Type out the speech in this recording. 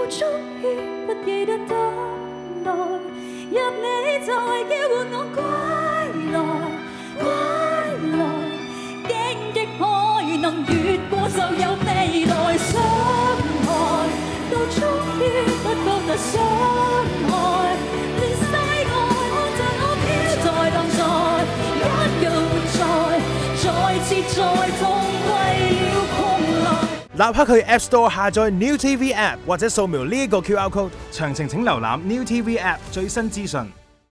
終於不記得等待，入你就係叫喚我歸來，歸來，荊棘海能越過就有未來，傷害到終於不覺得傷害，連世外看着我飄在浪在，一樣活在，再次再痛為了狂來。 立刻去 App Store 下載 New TV App 或者掃描呢一個 QR Code，詳情請瀏覽 New TV App 最新資訊。